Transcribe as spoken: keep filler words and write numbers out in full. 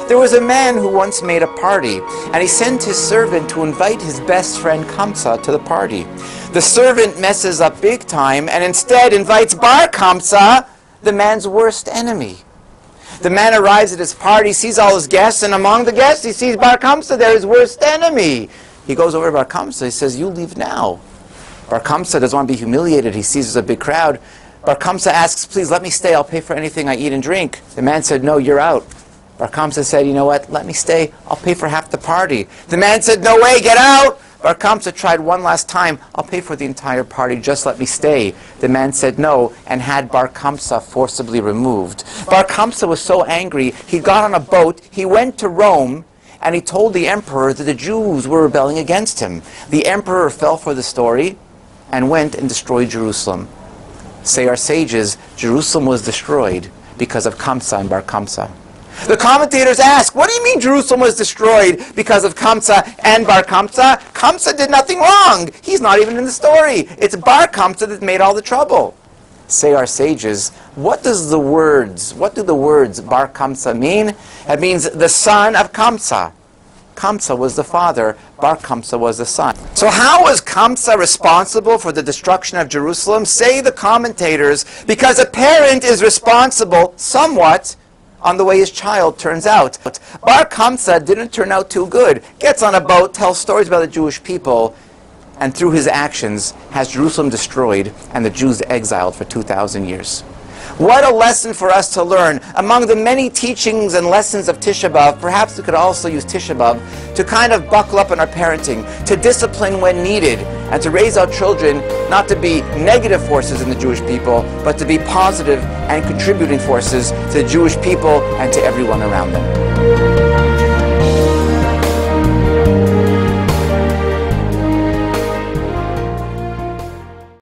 There was a man who once made a party, and he sent his servant to invite his best friend Kamtza to the party. The servant messes up big time and instead invites Bar Kamtza, the man's worst enemy. The man arrives at his party, sees all his guests, and among the guests he sees Bar Kamtza there, his worst enemy. He goes over to Bar Kamtza, he says, "You leave now." Bar Kamtza doesn't want to be humiliated. He sees there's a big crowd. Bar Kamtza asks, "Please let me stay, I'll pay for anything I eat and drink." The man said, "No, you're out." Bar Kamtza said, "You know what, let me stay, I'll pay for half the party." The man said, "No way, get out!" Bar Kamtza tried one last time, "I'll pay for the entire party, just let me stay." The man said no, and had Bar Kamtza forcibly removed. Bar Kamtza was so angry, he got on a boat, he went to Rome, and he told the emperor that the Jews were rebelling against him. The emperor fell for the story and went and destroyed Jerusalem. Say our sages, Jerusalem was destroyed because of Kamtza and Bar Kamtza. The commentators ask, what do you mean Jerusalem was destroyed because of Kamtza and Bar Kamtza? Kamtza did nothing wrong. He's not even in the story. It's Bar Kamtza that made all the trouble. Say our sages, what does the words, what do the words Bar Kamtza mean? It means the son of Kamtza. Kamtza was the father, Bar Kamtza was the son. So how was Kamtza responsible for the destruction of Jerusalem? Say the commentators, because a parent is responsible somewhat on the way his child turns out. Bar Kamtza didn't turn out too good. Gets on a boat, tells stories about the Jewish people, and through his actions has Jerusalem destroyed and the Jews exiled for two thousand years. What a lesson for us to learn. Among the many teachings and lessons of TISHA B'AV, perhaps we could also use TISHA B'AV to kind of buckle up in our parenting, to discipline when needed, and to raise our children not to be negative forces in the Jewish people, but to be positive and contributing forces to the Jewish people and to everyone around them.